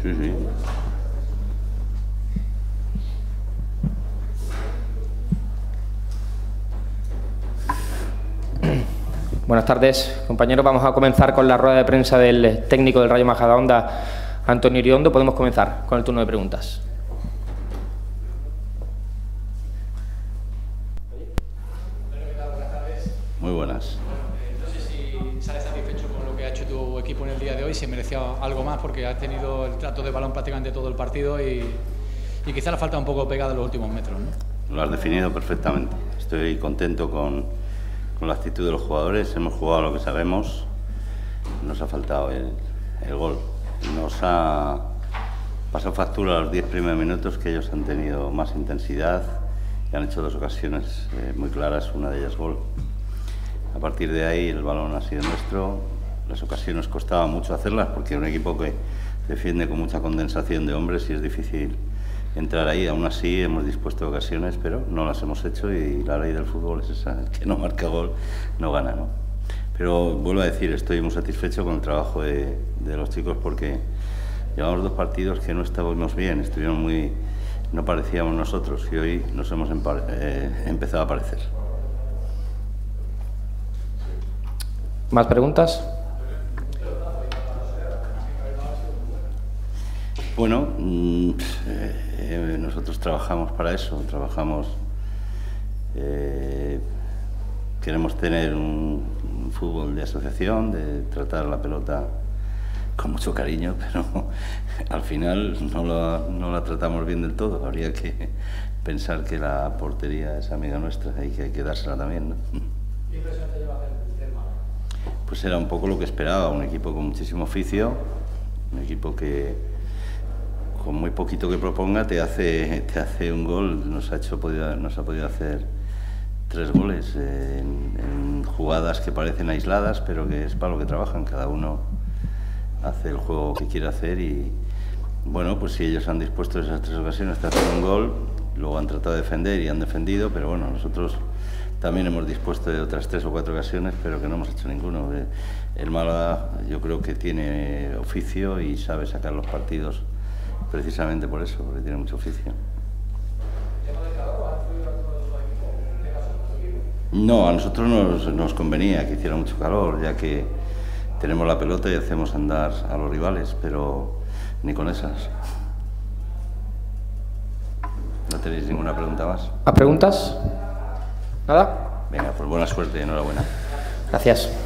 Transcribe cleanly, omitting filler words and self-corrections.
Sí, sí. Buenas tardes, compañeros. Vamos a comenzar con la rueda de prensa del técnico del Rayo Majadahonda, Antonio Iriondo. Podemos comenzar con el turno de preguntas. Buenas tardes. Muy buenas. No sé si sales satisfecho con lo que ha hecho tu equipo en el día de hoy, si merecía algo más, porque has tenido el trato de balón prácticamente todo el partido y quizá le falta un poco pegada en los últimos metros, ¿no? Lo has definido perfectamente. Estoy contento con la actitud de los jugadores. Hemos jugado lo que sabemos. Nos ha faltado el gol. Nos ha pasado factura los 10 primeros minutos, que ellos han tenido más intensidad y han hecho dos ocasiones muy claras, una de ellas gol. A partir de ahí el balón ha sido nuestro. Las ocasiones costaba mucho hacerlas porque es un equipo que defiende con mucha condensación de hombres y es difícil entrar ahí. Aún así hemos dispuesto ocasiones, pero no las hemos hecho, y la ley del fútbol es esa: el que no marca gol no gana, ¿no? Pero vuelvo a decir, estoy muy satisfecho con el trabajo de los chicos, porque llevamos dos partidos que no estábamos bien, no parecíamos nosotros, y hoy nos hemos empezado a parecer. ¿Más preguntas? Bueno, nosotros trabajamos para eso, queremos tener un fútbol de asociación, de tratar la pelota con mucho cariño, pero al final no la tratamos bien del todo. Habría que pensar que la portería es amiga nuestra y que hay que dársela también, ¿no? ¿Qué impresión te lleva del Málaga? Pues era un poco lo que esperaba, un equipo con muchísimo oficio, un equipo que con muy poquito que proponga te hace un gol. Nos ha podido hacer 3 goles en jugadas que parecen aisladas, pero que es para lo que trabajan. Cada uno hace el juego que quiere hacer, y bueno, pues si ellos han dispuesto esas 3 ocasiones de hacer un gol, luego han tratado de defender y han defendido, pero bueno, nosotros también hemos dispuesto de otras 3 o 4 ocasiones, pero que no hemos hecho ninguno. El Málaga yo creo que tiene oficio y sabe sacar los partidos precisamente por eso, porque tiene mucho oficio. No, a nosotros nos convenía que hiciera mucho calor, ya que tenemos la pelota y hacemos andar a los rivales, pero ni con esas. ¿No tenéis ninguna pregunta más? ¿Más preguntas? ¿Nada? Venga, pues buena suerte y enhorabuena. Gracias.